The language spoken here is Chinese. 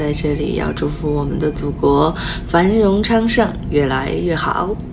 在这里要祝福我们的祖国繁荣昌盛，越来越好。